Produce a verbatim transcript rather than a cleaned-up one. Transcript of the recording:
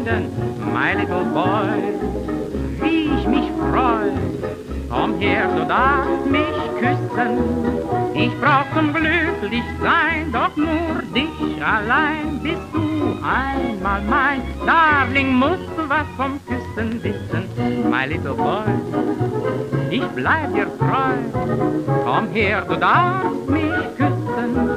Freunden, my little boy. Wie ich mich freu, komm her, du darfst mich küssen. Ich brauch zum glücklich sein, doch nur dich allein. Bist du einmal mein Darling, musst du was vom Küssen wissen, my little boy. Ich bleib dir treu, komm her, du darfst mich küssen.